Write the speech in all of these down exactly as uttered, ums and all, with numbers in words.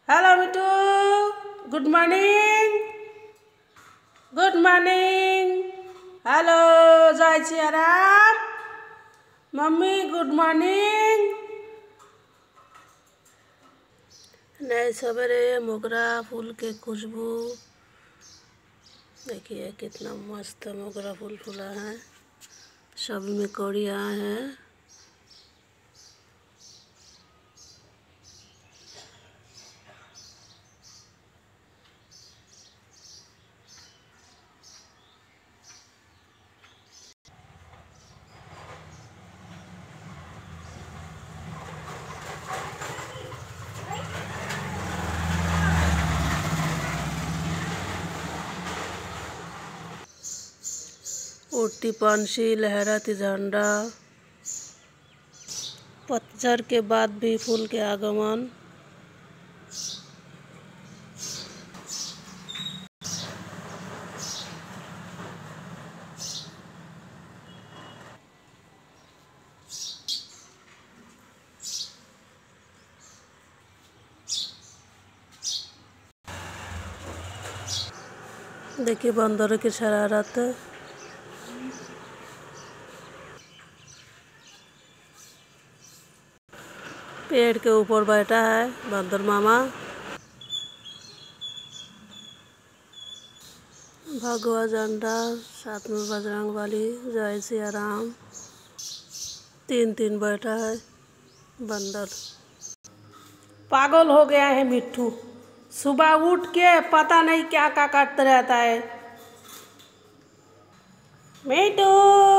Hello Mithu, good morning, good morning. Hello जय Siya Ram. Mummy good morning. नए सवेरे मोगरा फूल के खुशबू देखिए कितना मस्त मोगरा फूल फूला है। सब में कौड़ियाँ हैं। उड़ती पंछी, लहराती झंडा, पतझड़ के बाद भी फूल के आगमन। देखिए बंदरों की शरारत। पेड़ के ऊपर बैठा है बंदर मामा। भगवा झंडा, साथ में बजरंगबली, जय सिया राम। तीन तीन बैठा है बंदर। पागल हो गया है मिट्ठू। सुबह उठ के पता नहीं क्या क्या करते रहता है। मिट्ठू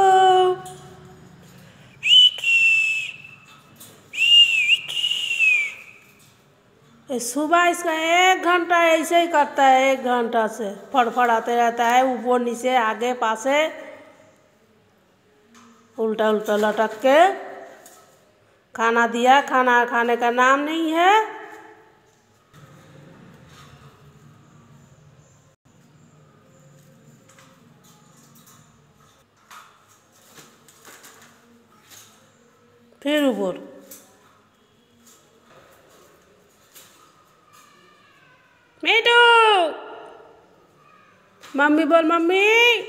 सुबह इसका एक घंटा ऐसे ही करता है। एक घंटा से फड़फड़ाते रहता है ऊपर नीचे आगे पासे उल्टा उल्टा लटक के। खाना दिया, खाना खाने का नाम नहीं है। फिर ऊपर मिठू, मम्मी बोल मम्मी।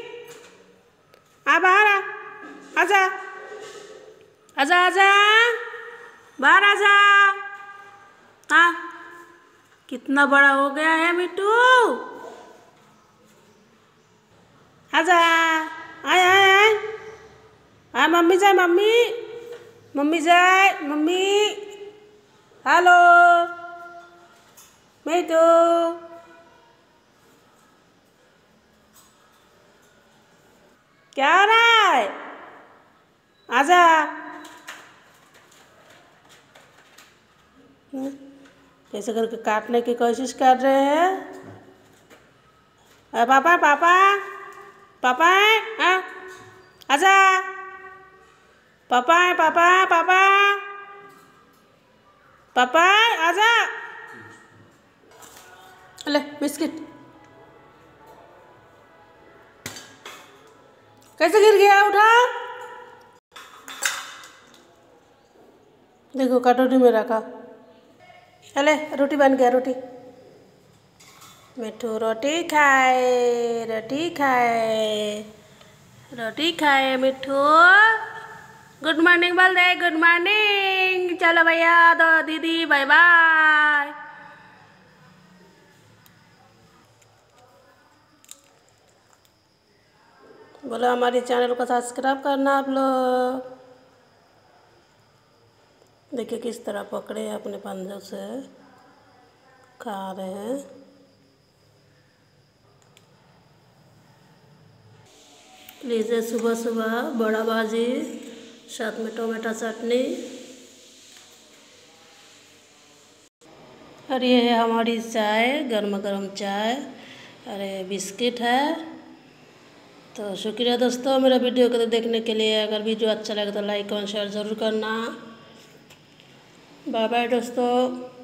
आ बाहर आ, आजा आजा आजा बाहर आजा। हाँ कितना बड़ा हो गया है मिठू। आजा आए आए आए आ मम्मी जाए मम्मी मम्मी जाए मम्मी। हेलो मिठू, क्या हो रहा है? आजा। कैसे करके काटने की कोशिश कर रहे हैं। अरे पापा पापा पापा हाँ आजा। पापा पापा पापा पापा आजा। ले बिस्किट। कैसे गिर गया? उठा। देखो कटोरी में रखा। अले रोटी बन गया। रोटी मिठू रोटी खाए, रोटी खाए, रोटी खाए मिठू। गुड मॉर्निंग बोल दे। Good morning. चलो भैया दो दीदी बाय बाय। बोलो हमारे चैनल को सब्सक्राइब करना आप लोग। देखिए किस तरह पकड़े अपने पंजों से खा रहे हैं। लीजिए सुबह सुबह बड़ा भाजी, साथ में टोमेटो चटनी। और ये है हमारी चाय, गर्मा गर्म चाय। अरे बिस्किट है। तो शुक्रिया दोस्तों मेरा वीडियो को देखने के लिए। अगर वीडियो अच्छा लगे तो लाइक और शेयर ज़रूर करना। बाय बाय दोस्तों।